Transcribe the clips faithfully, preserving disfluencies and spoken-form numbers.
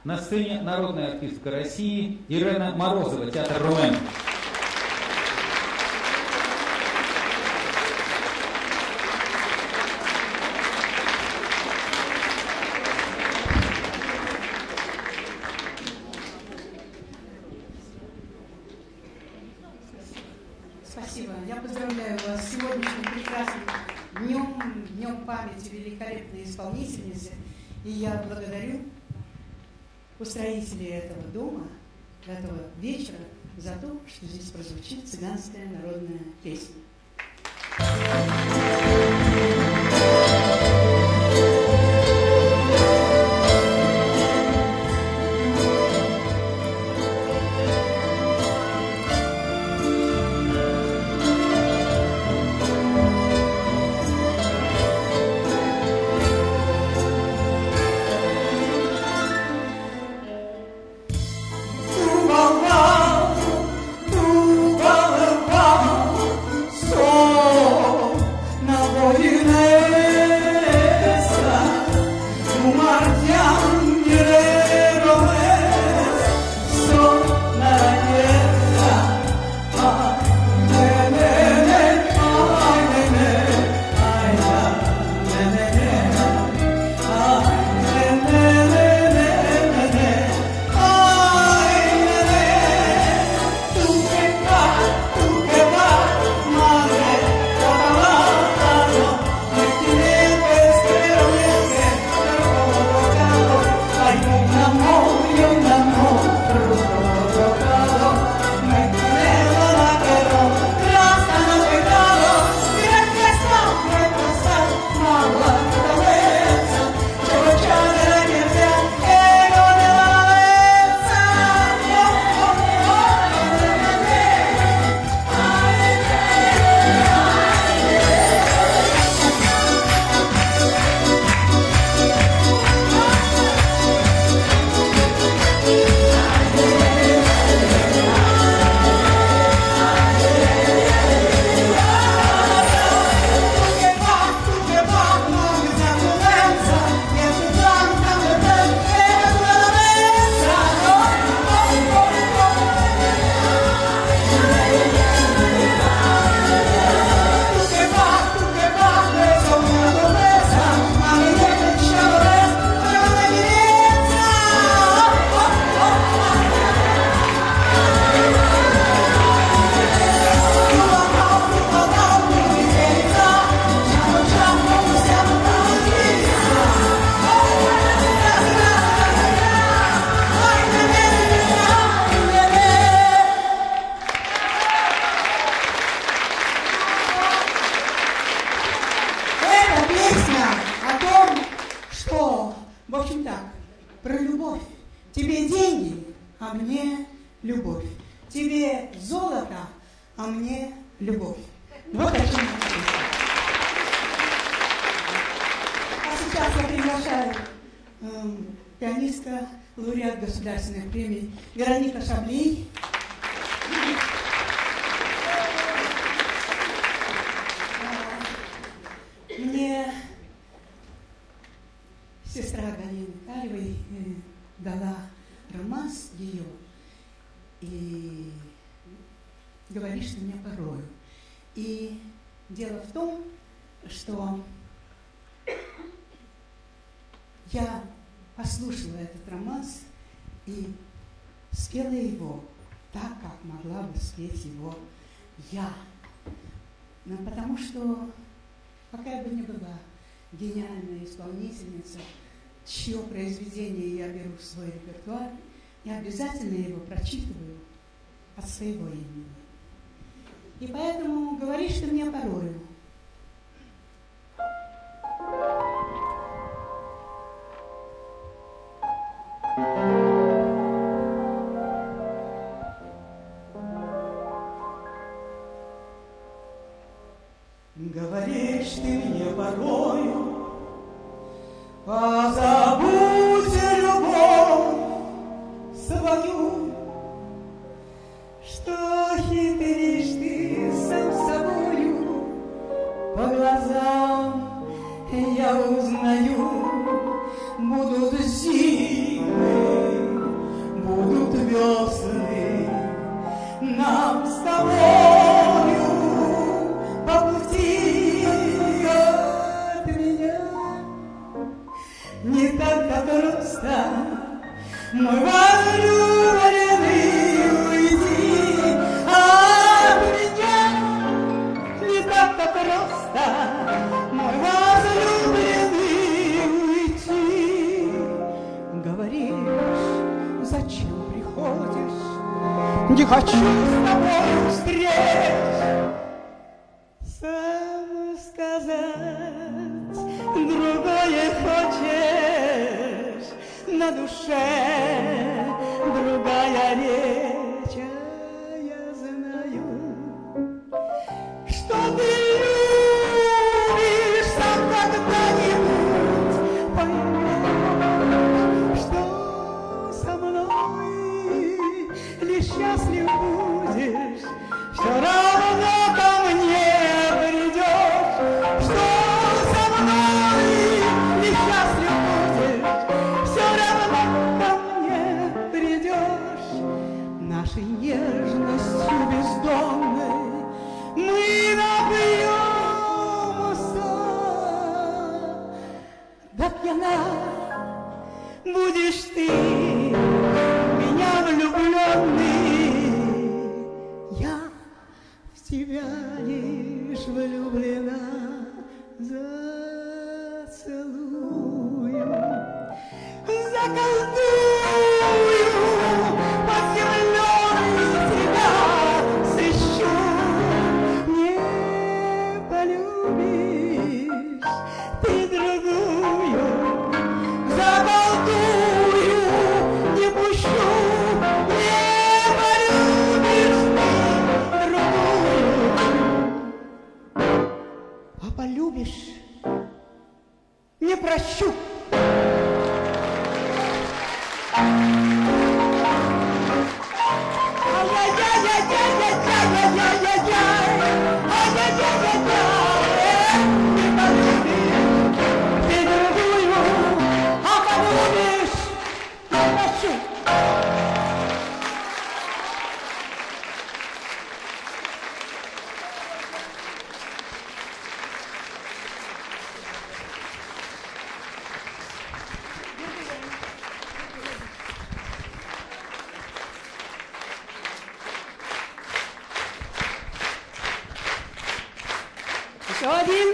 На сцене народная артистка России Ирена Морозова, театр «Румен». Спасибо. Я поздравляю вас с сегодняшним прекрасным днем, днем памяти великолепной исполнительницы. И я благодарю устроителей этого дома, этого вечера, за то, что здесь прозвучит цыганская народная песня. В общем так, про любовь. Тебе деньги, а мне любовь. Тебе золото, а мне любовь. Вот о чем я говорю. А сейчас я приглашаю э, пианистка, лауреат государственных премий Вероника Шаблей. Мне сестра Галины Каревой э, дала романс ее и говорит, что мне порою. И дело в том, что я послушала этот романс и спела его так, как могла бы спеть его я. Но потому что, какая бы ни была гениальная исполнительница, чье произведение я беру в свой репертуар, я обязательно его прочитываю от своего имени. И поэтому говоришь ты мне порою. Говоришь ты мне порою, позабудь любовь свою, что хитришь ты сам собою, по глазам я узнаю, будут зимы не так-то просто, мой возлюбленный, уйти от меня. Не так-то просто, мой возлюбленный, уйти. Говоришь, зачем приходишь? Не хочу с тобой встреч. Сам сказать, другое хочешь, на душе другая речь. А я знаю, что ты любишь, сам когда-нибудь поймешь, что со мной лишь счастлив будешь, все равно ко мне придешь, что со мной лишь счастлив будешь, все равно ко мне придешь. Нашей нежностью бездонной мы напьемся, да пьяна будешь ты, меня влюбленный. Я в тебя лишь влюблена, зацелую, заколдую, под землей тебя сыщу. Не полюбишь ты другую, заколдую, не пущу. Не полюбишь ты другую, а полюбишь, не прощу. Еще один.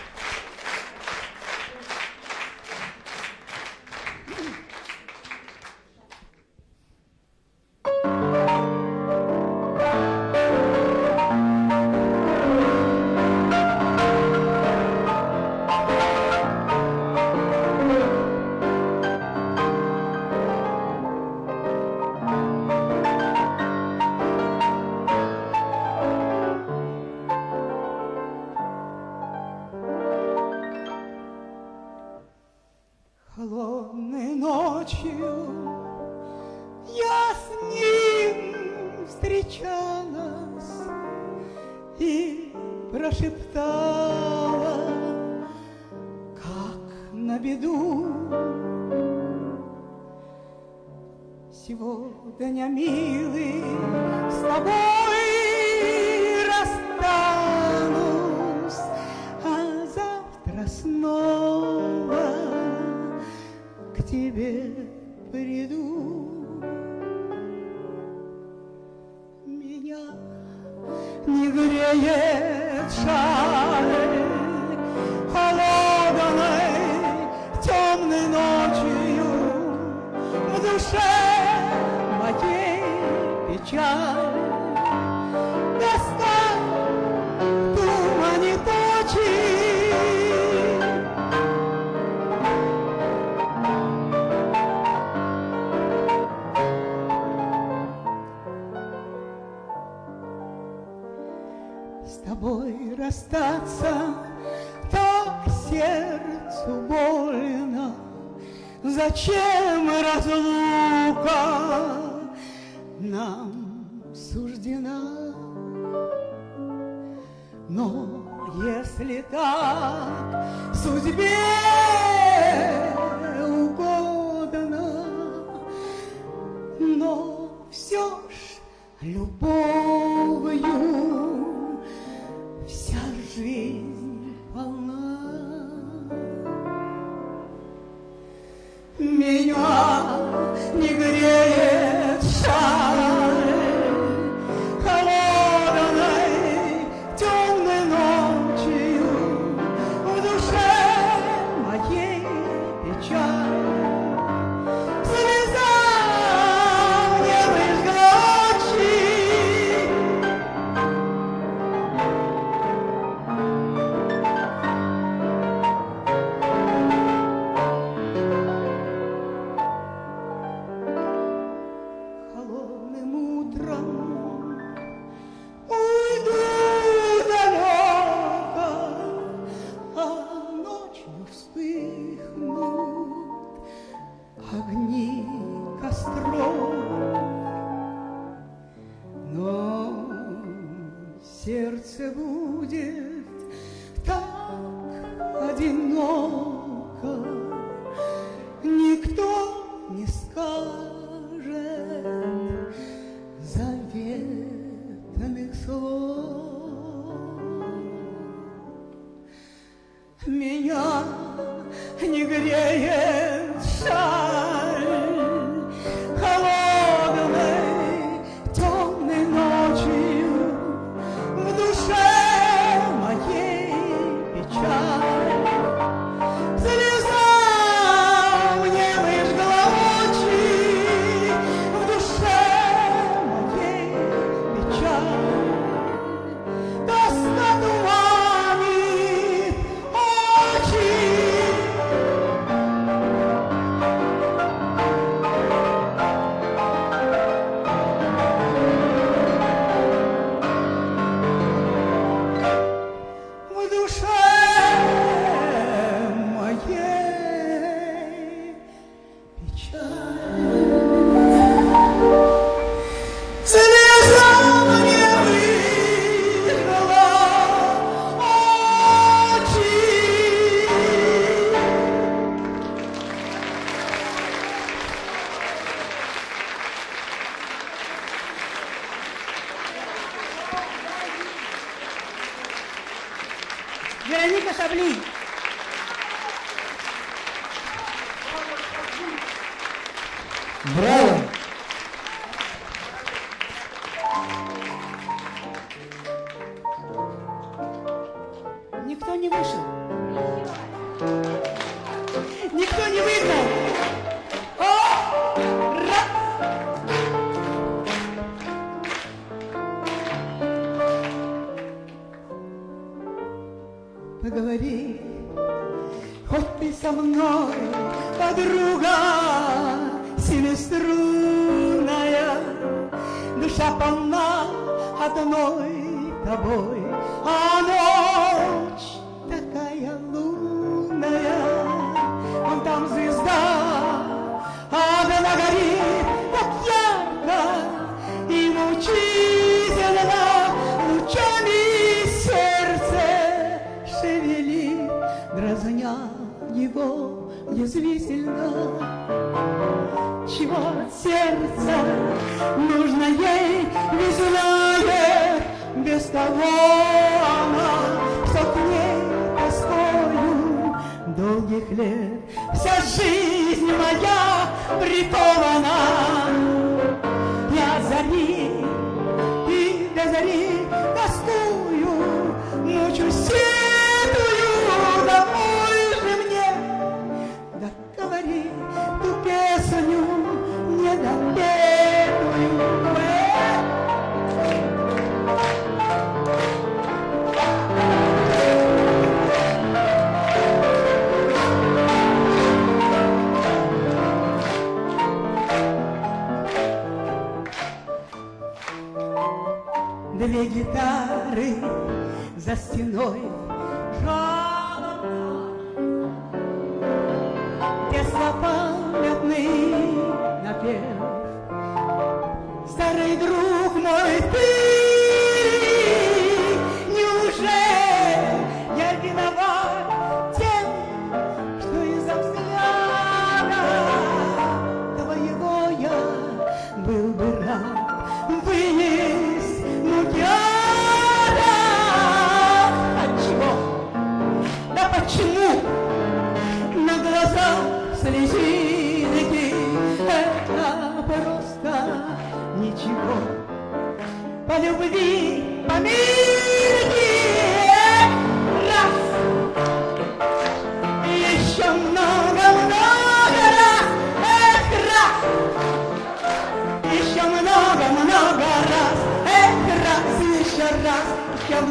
Холодной ночью я с ним встречалась и прошептала, как на беду. Сегодня, милый, с тобой расстанусь, а завтра снова к тебе приду. Меня не греет шаль холодной темной ночью, в душе моей печаль. Достань, тумани точи, с тобой расстаться так сердцу больно. Зачем разлука нам суждена? Но если так судьбе угодно, но все ж любовью вся жизнь полна. меня не греет шаль холодной темной ночью, в душе моей печаль. Слеза мне выжгла очи, холодным утром уйду далеко, а ночью вспыхнут огни костров. Но сердце будет так одиноко, никто не скажет заветных слов. Меня не греет шаль холодной темной ночью, в душе моей печаль. Слеза мне выжгла очи, в душе моей печаль. Тоска туманит очи. В душе моей печаль. Слеза мне выжгла очи. Вероника Шабли. Браво! Никто не вышел. Никто не выиграл. О! Раз! Поговори, хоть ты со мной, подруга семиструнная, душа полна одной тобой, а ночь такая лунная, вон там звезда, она горит так ярко и мучительно, лучами сердце шевелит, дразня его язвительно. Чего от сердца нужно ей, не знает, без того она сохнет тоскою долгих лет. Вся жизнь моя прикована, я зари и до зари тоскую, мучу сетую, домой же мне. Да говори ту песню недопетую. Две гитары за стеной жалобно, теснопамятный напев. Старый друг мой, ты, неужели я виноват тем, что из-за взгляда твоего я был бы рад вынес муки ада? Отчего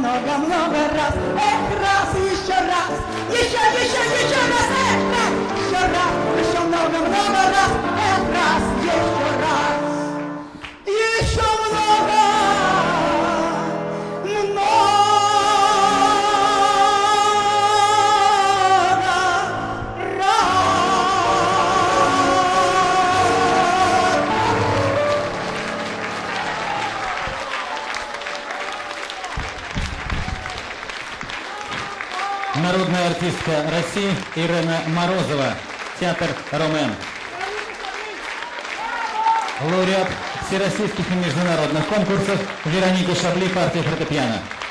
много-много раз, эх, раз, еще раз, еще, еще, еще раз, эх, раз, еще раз, еще много-много раз, эх, раз, еще раз, еще много, Народная артистка России Ирена Морозова, театр «Ромен». Лауреат всероссийских и международных конкурсов Вероника Шабли, партия фортепиано.